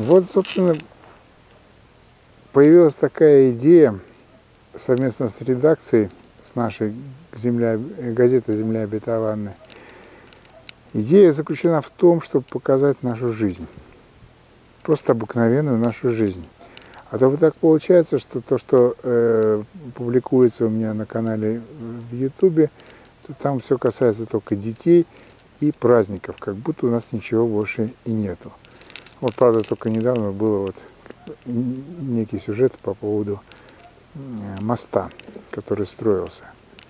Вот, собственно, появилась такая идея совместно с редакцией, с нашей газетой «Земля обетованная». Идея заключена в том, чтобы показать нашу жизнь. Просто обыкновенную нашу жизнь. А то вот так получается, что то, что публикуется у меня на канале в Ютубе, то там все касается только детей и праздников, как будто у нас ничего больше и нету. Вот, правда, только недавно было вот некий сюжет по поводу моста, который строился.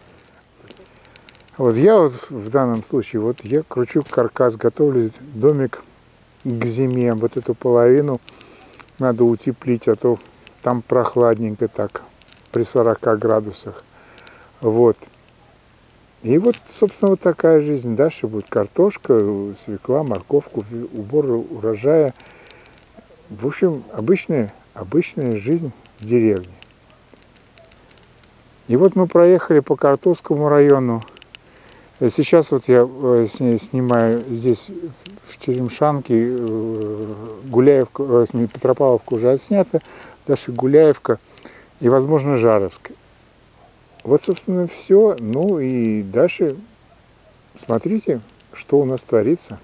Вот я вот в данном случае, вот я кручу каркас, готовлю домик к зиме. Вот эту половину надо утеплить, а то там прохладненько так, при 40 градусах. Вот. И вот, собственно, вот такая жизнь. Дальше будет картошка, свекла, морковка, убор урожая. В общем, обычная жизнь в деревне. И вот мы проехали по Картузскому району. Сейчас вот я снимаю здесь, в Черемшанке, Гуляевка, Петропавловка уже отснята, дальше Гуляевка и, возможно, Жаровск. Вот, собственно, все. Ну и дальше смотрите, что у нас творится.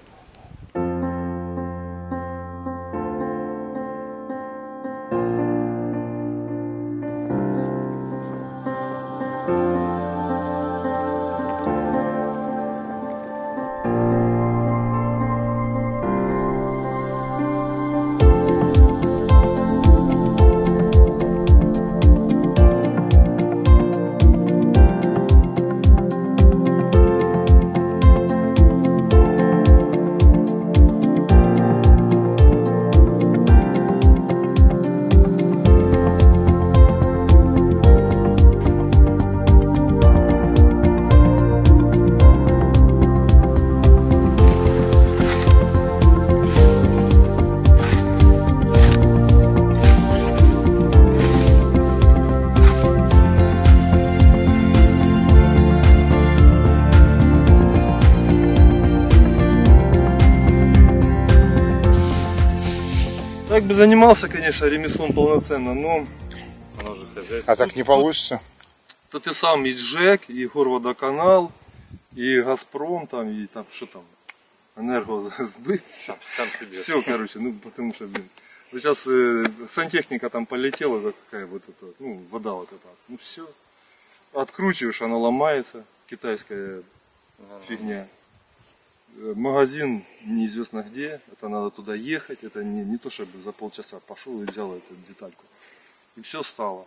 Так бы занимался, конечно, ремеслом полноценно, но оно же хозяйство. А так не получится? Тут и сам и ЖЭК, и Горводоканал, и Газпром, там, и там, что там, Энергосбыт, сам себе. Все, короче, ну потому что, блин, вот сейчас сантехника там полетела, какая вот эта, ну, вода вот эта, ну все, откручиваешь, она ломается, китайская фигня. Магазин неизвестно где, это надо туда ехать, это не то, чтобы за полчаса пошел и взял эту детальку. И все стало.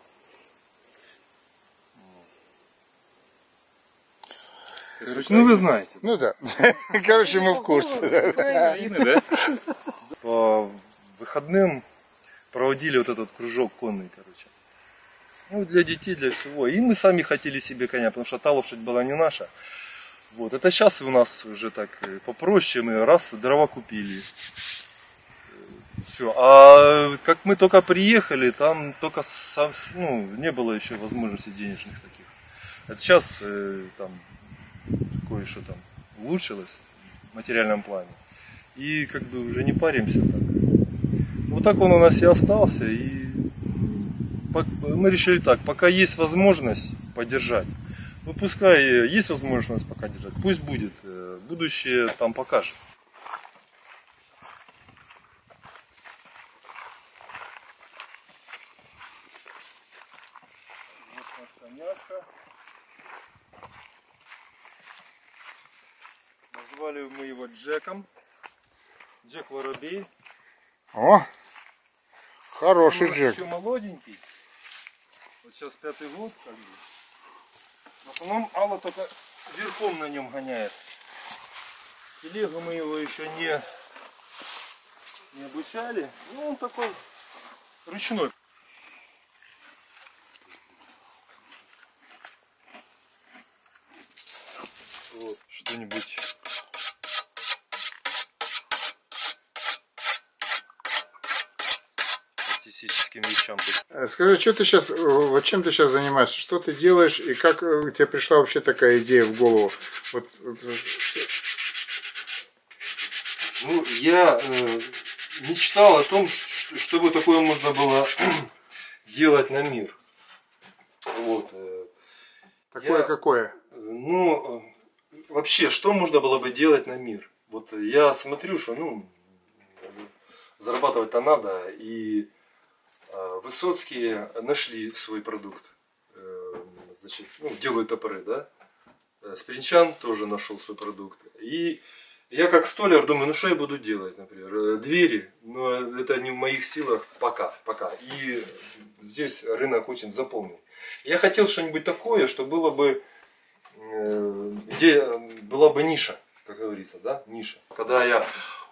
Короче, ну вы знаете. Ну да. Короче, мы в курсе. По выходным проводили вот этот кружок конный, короче. Ну, для детей, для всего. И мы сами хотели себе коня, потому что та лошадь была не наша. Вот, это сейчас у нас уже так попроще, мы раз дрова купили. Все. А как мы только приехали, там только не было еще возможностей денежных таких. Это сейчас там кое-что там улучшилось в материальном плане. И как бы уже не паримся так. Вот так он у нас и остался. И мы решили так, пока есть возможность поддержать. Ну пускай есть возможность пока держать, пусть будет, будущее там покажет. Назвали мы его Джеком, Джек Воробей. О, хороший он Джек. Еще молоденький, вот сейчас 5-й год как бы. В основном Алла только верхом на нем гоняет. Телегу мы его еще не обучали. Ну он такой ручной. Вот что-нибудь. Артистическим вещам. Скажи, что ты сейчас, вот чем ты сейчас занимаешься, что ты делаешь и как тебе пришла вообще такая идея в голову? Ну, я мечтал о том, чтобы такое можно было делать на мир. Вот. Такое какое? Ну, вообще, что можно было бы делать на мир? Вот я смотрю, что, ну, зарабатывать-то надо, и Высоцкие нашли свой продукт. Значит, ну, делают топоры, да? Спринчан тоже нашел свой продукт. И я как столяр думаю, ну что я буду делать, например, двери, но это не в моих силах пока. И здесь рынок очень заполнен. Я хотел что-нибудь такое, что было бы, где была бы ниша, как говорится, да, ниша. Когда я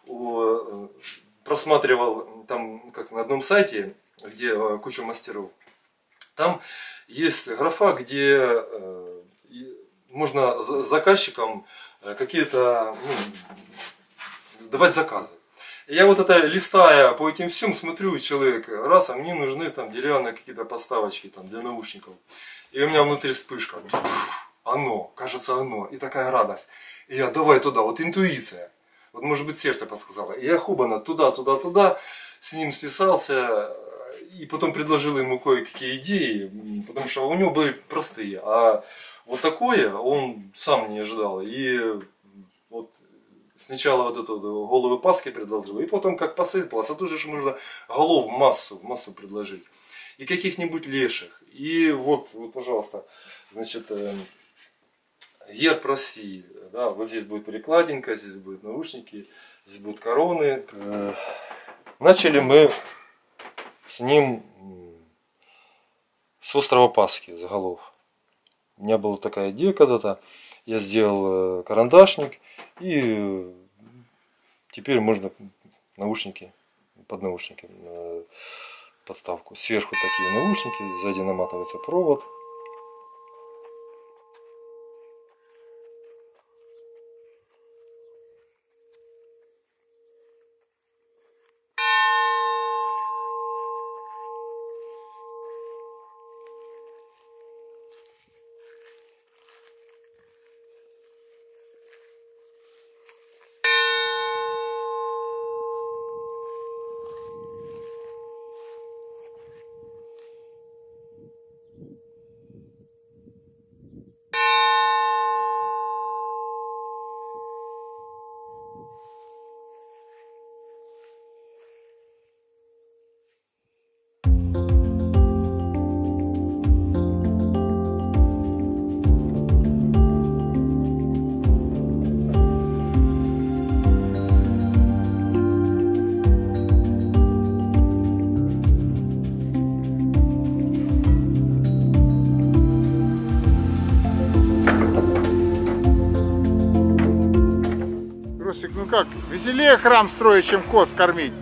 просматривал там, как на одном сайте, где куча мастеров, там есть графа, где можно заказчикам какие-то, ну, давать заказы. И я вот это листая по этим всем, смотрю, человек, раз, а мне нужны там деревянные какие-то подставочки там для наушников. И у меня внутри вспышка. Оно, кажется, оно. И такая радость. И я давай туда, вот интуиция. Вот может быть сердце подсказало. И я хубано туда, с ним списался. И потом предложил ему кое-какие идеи, потому что у него были простые. А вот такое он сам не ожидал. И вот сначала вот эту головы Пасхи предложил, и потом как посыпалось, а тут же можно голов массу предложить. И каких-нибудь леших. И вот, пожалуйста, значит, герб России. Да, вот здесь будет перекладинка, здесь будут наушники, здесь будут короны. Начали мы с ним с острова Пасхи, с голов. У меня была такая идея когда-то. Я сделал карандашник, и теперь можно наушники, под наушники, подставку. Сверху такие наушники, сзади наматывается провод. Ну как, веселее храм строить, чем коз кормить.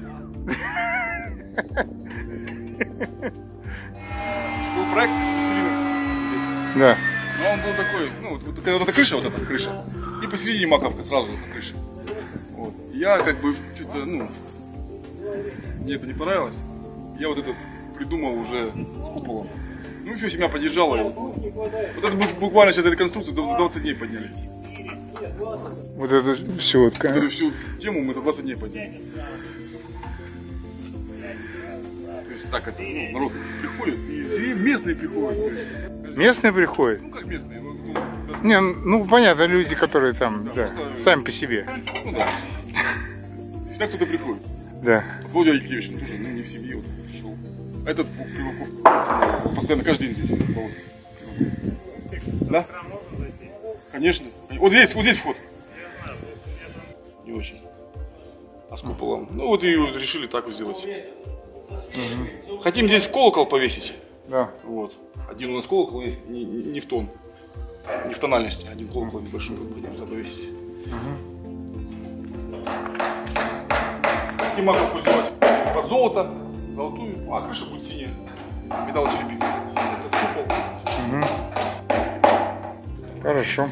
Был проект Василинок здесь. Да. Но он был такой, ну, вот эта крыша, и посередине маковка сразу на крыше. Вот. Я как бы что-то, ну, мне это не понравилось. Я вот это придумал уже с куполом. Ну, все, семья поддержала его. Вот это буквально сейчас этой конструкции до 20 дней подняли. Вот эту всю вот эту всю тему мы за 20 дней подняли. То есть так это, ну, народ приходит, и из деревни местные приходят. Местные приходят? Ну как местные? Не, ну понятно, люди, которые там, да, сами по себе. Ну да. Всегда кто-то приходит. Да. Вот Володя Алексеевич, он тоже, ну, не в семье, вот пришел. А этот Приваков постоянно каждый день здесь. Да? Конечно. Вот здесь вход. Не очень. А с куполом. Ну вот и вот решили так вот сделать. Угу. Хотим здесь колокол повесить. Да. Вот. Один у нас колокол есть, не в тон. Не в тональности. Один колокол небольшой хотим сюда повесить. Угу. Хотим маковку сделать под золото, золотую, а крыша будет синяя. Металлочерепица. Купол. Угу. Хорошо.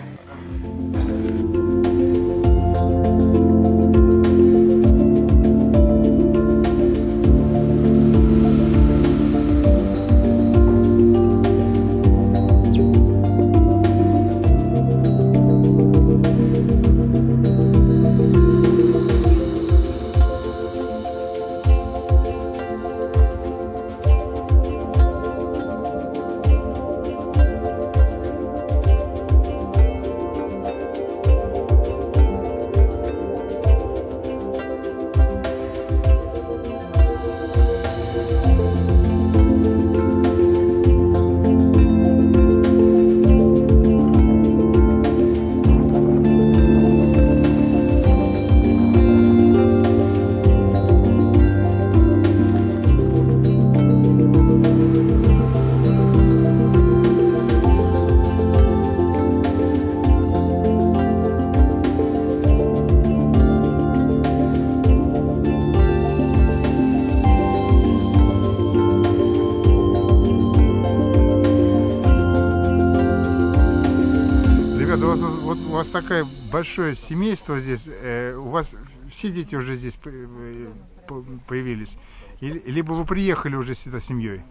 вот у вас такое большое семейство здесь, у вас все дети уже здесь появились? Либо вы приехали уже сюда семьей?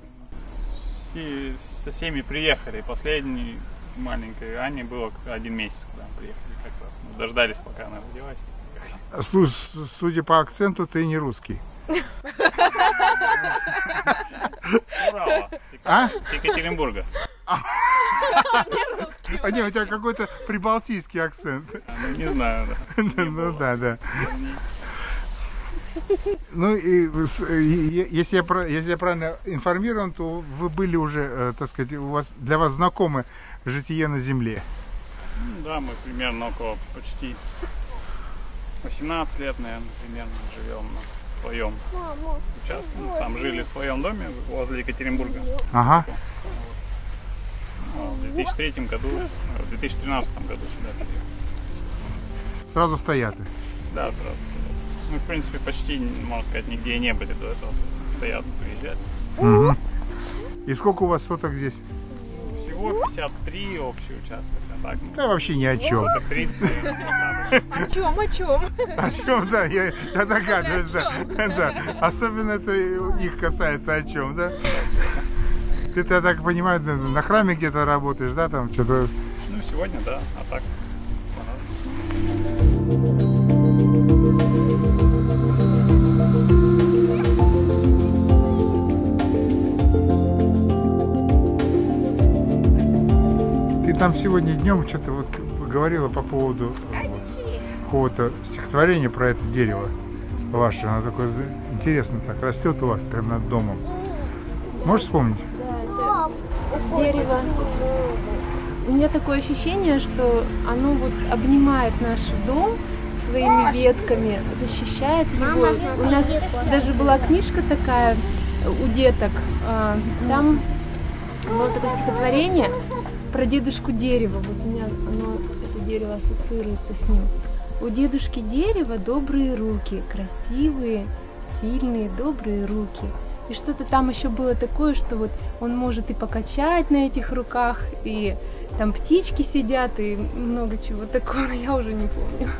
Со всеми приехали. Последней маленькой Ане было 1 месяц, когда мы приехали как раз. Мы дождались, пока она родилась. Судя по акценту, ты не русский. Урала. А? С Екатеринбурга. Не, у тебя какой-то прибалтийский акцент. Ну, не знаю, да. Ну да. Ну и если я правильно информирован, то вы были уже, так сказать, для вас знакомы житие на земле. Ну, да, мы примерно около почти 18 лет, наверное, примерно живем на своем участке. Ну, там жили в своем доме возле Екатеринбурга. Ага. В 2003 году, в 2013 году сюда приехали. Сразу в Тойяты? Да, сразу. Мы, в принципе, почти, можно сказать, нигде не были до этого. Постоянно приезжали. Угу. И сколько у вас соток здесь? Всего 53 общий участок. А так, да вообще ни о чем. 30, наверное, о чем? О чем, да, я догадываюсь, да. Особенно это их касается о чем, да? Ты, я так понимаю, на храме где-то работаешь, да, там что-то? Ну, сегодня, да, а так. Ты там сегодня днем что-то вот говорила по поводу какого-то стихотворения про это дерево ваше. Оно такое интересно так растет у вас прямо над домом. Можешь вспомнить? Дерево. У меня такое ощущение, что оно вот обнимает наш дом своими ветками, защищает его. У нас даже была книжка такая у деток. Там было такое стихотворение про дедушку дерева. Вот у меня это дерево ассоциируется с ним. У дедушки дерева добрые руки, красивые, сильные, добрые руки. И что-то там еще было такое, что вот он может и покачать на этих руках, и там птички сидят, и много чего такого, я уже не помню.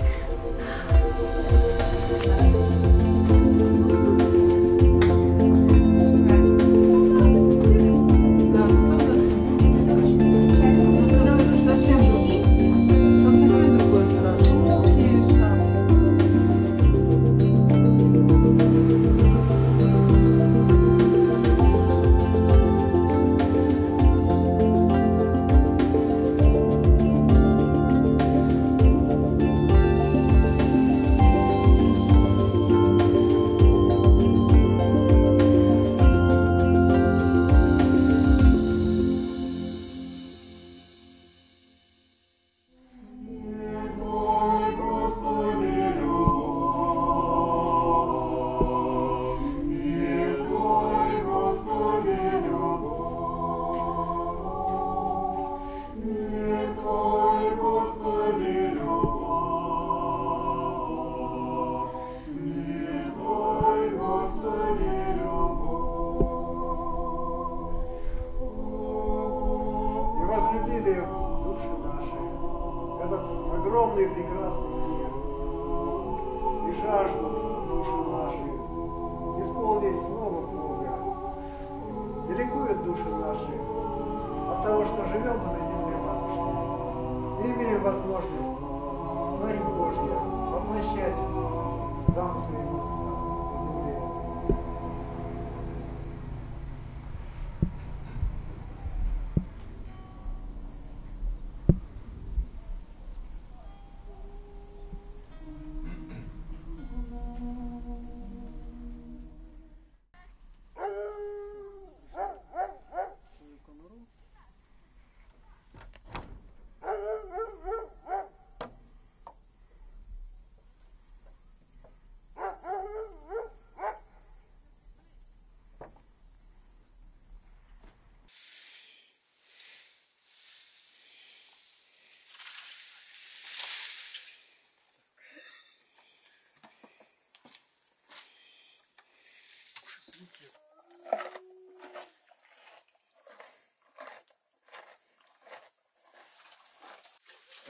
Огромный прекрасный мир, и жаждут души наши исполнить снова Бога. И ликуют души наши от того, что живем мы на земле матушки, и имеем возможность, Матерь Божья, воплощать замыслы и мысли на земле.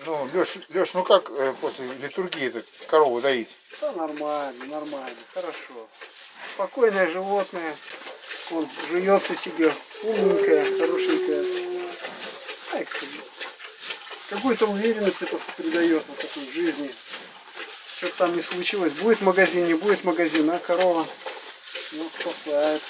Ну, Леш, ну как после литургии корову доить? Да нормально, нормально, хорошо. Спокойное животное. Он жуется себе, умненькое, хорошенькое. Какую-то уверенность это придает вот такой в жизни. Что-то там не случилось. Будет магазин, не будет магазина, а корова ну, спасает.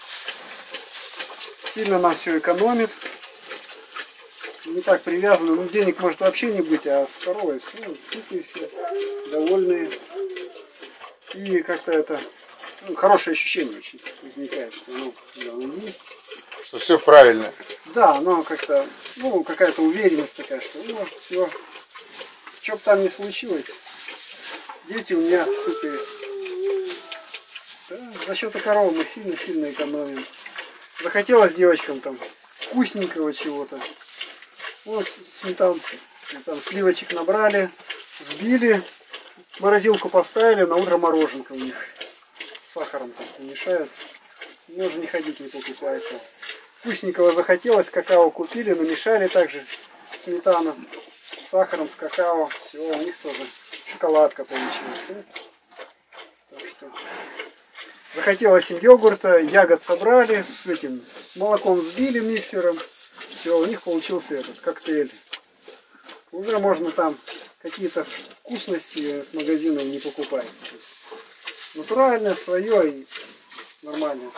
Сильно нам все экономит. Не так привязаны. Ну, денег может вообще не быть, а с коровой ну, сытые все, довольные. И как-то это ну, хорошее ощущение очень возникает, что оно есть. Что все правильно. Да, оно как-то, ну, какая-то уверенность такая, что ну, все, что бы там ни случилось, дети у меня сытые. Да, за счет коровы мы сильно-сильно экономим. Захотелось девочкам там вкусненького чего-то. Вот сметан, там сливочек набрали, взбили, в морозилку поставили, на утро мороженка у них. С сахаром там мешают. Можно не ходить, не покупать. Вкусненького захотелось, какао купили, намешали также сметану с сахаром, с какао. Все, у них тоже шоколадка получилась. Так что захотелось им йогурта, ягод собрали, с этим молоком взбили миксером. Все, у них получился этот коктейль. Уже можно там какие-то вкусности с магазинов не покупать. Натуральное, свое и нормальное.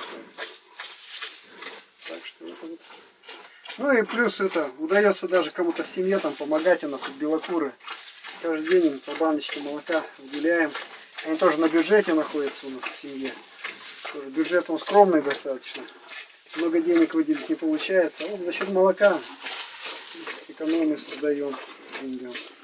Так что это вот. Ну и плюс это, удается даже кому-то в семье там помогать, у нас тут белокуры. Каждый день им по баночке молока выделяем. Они тоже на бюджете находятся у нас в семье. Тоже бюджет он скромный достаточно. Много денег выделить не получается. А вот за счет молока экономию создаем.